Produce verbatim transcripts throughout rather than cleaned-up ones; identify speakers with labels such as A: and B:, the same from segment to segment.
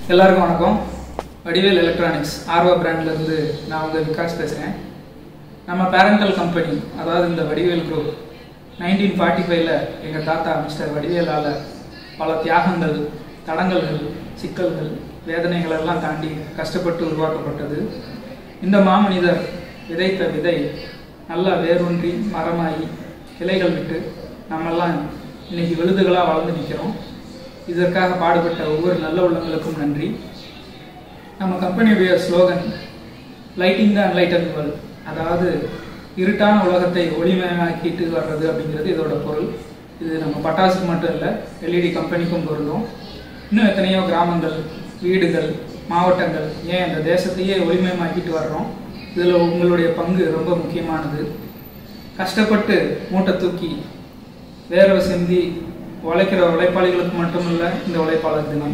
A: எல்லாருக்கும் வணக்கம். வடிவேல் எலக்ட்ரானிக்ஸ் ஆர்வா பிராண்ட்லேருந்து நான் உங்கள் விகாஸ் பேசுகிறேன். நம்ம பேரண்டல் கம்பெனி, அதாவது இந்த வடிவேல் குரூப், நைன்டீன் ஃபார்ட்டி ஃபைவ்ல எங்கள் தாத்தா மிஸ்டர் வடிவேலால் பல தியாகங்கள், தடங்கல்கள், சிக்கல்கள், வேதனைகள் எல்லாம் தாண்டி கஷ்டப்பட்டு உருவாக்கப்பட்டது. இந்த மாமனிதர் விதைத்த விதை நல்லா வேரூன்றி மரமாகி கிளைகள் விட்டு நம்மெல்லாம் இன்னைக்கு விழுதுகளாக வளர்ந்து நிற்கிறோம். இதற்காக பாடுபட்ட ஒவ்வொரு நல்ல உள்ளங்களுக்கும் நன்றி. நம்ம கம்பெனியுடைய slogan lighting the unlighten world, அதாவது இருட்டான உலகத்தை ஒளிமயமாக்கிட்டு வர்றது அப்படிங்கிறது இதோட பொருள். இது நம்ம பட்டாசுக்கு மட்டும் இல்லை, எல்இடி கம்பெனிக்கும் பொருந்தும். இன்னும் எத்தனையோ கிராமங்கள், வீடுகள், மாவட்டங்கள், ஏன் இந்த தேசத்தையே ஒளிமயமாக்கிட்டு வர்றோம். இதில் உங்களுடைய பங்கு ரொம்ப முக்கியமானது. கஷ்டப்பட்டு மூட்டை தூக்கி வேர்வை சிந்தி உழைக்கிற உழைப்பாளிகளுக்கு மட்டுமில்லை இந்த உழைப்பாளர் தினம்.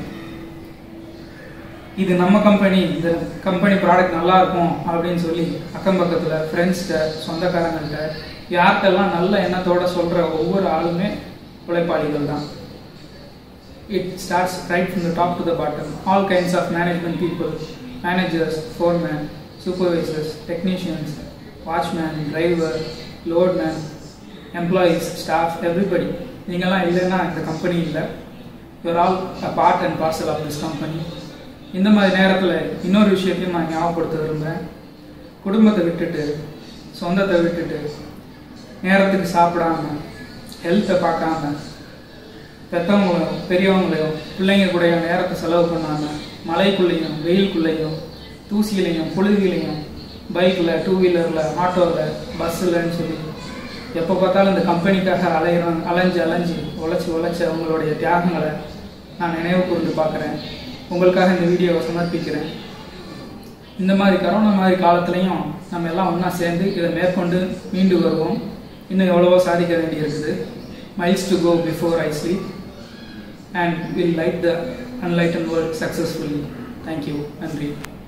A: இது நம்ம கம்பெனி, இந்த கம்பெனி ப்ராடக்ட் நல்லா இருக்கும் அப்படின்னு சொல்லி அக்கம் பக்கத்தில் ஃப்ரெண்ட்ஸ்கிட்ட, சொந்தக்காரங்கள்கிட்ட, யார்கிட்டெல்லாம் நல்ல எண்ணத்தோடு சொல்கிற ஒவ்வொரு ஆளுமே உழைப்பாளிகள் தான். It starts right from the top to the bottom. All kinds of management people, managers, foreman, supervisors, technicians, watchman, driver, loadman, employees, staff, everybody. நீங்கள்லாம் இல்லைன்னா இந்த கம்பெனி இல்லை. You are all a part and parcel of this company. இந்த மாதிரி நேரத்தில் இன்னொரு விஷயத்தையும் நான் ஞாபகப்படுத்த விரும்புகிறேன். குடும்பத்தை விட்டுட்டு, சொந்தத்தை விட்டுட்டு, நேரத்துக்கு சாப்பிடாம, ஹெல்த்தை பார்க்காம, பெற்றவங்களையும் பெரியவங்களையும் பிள்ளைங்க கூட நேரத்தை செலவு பண்ணாமல், மழைக்குள்ளேயும் வெயிலுக்குள்ளேயும் தூசியிலையும் புழுதியிலையும் பைக்கில், டூ வீலரில், ஆட்டோவில், பஸ்ஸில்னு சொல்லி எப்போ பார்த்தாலும் இந்த கம்பெனிக்காக அலைகிறோம். அலைஞ்சு அலைஞ்சு உழைச்சி உழைச்சி அவங்களுடைய தியாகங்களை நான் நினைவு கூர்ந்து பார்க்குறேன். உங்களுக்காக இந்த வீடியோவை சமர்ப்பிக்கிறேன். இந்த மாதிரி கரோனா மாதிரி காலத்துலேயும் நம்ம எல்லாம் ஒன்றா சேர்ந்து இதை மேற்கொண்டு மீண்டு வருவோம். இன்னும் எவ்வளவோ சாதிக்க வேண்டியிருக்குது. Miles to go before I sleep and will light the unlighten world successfully. Thank you. நன்றி.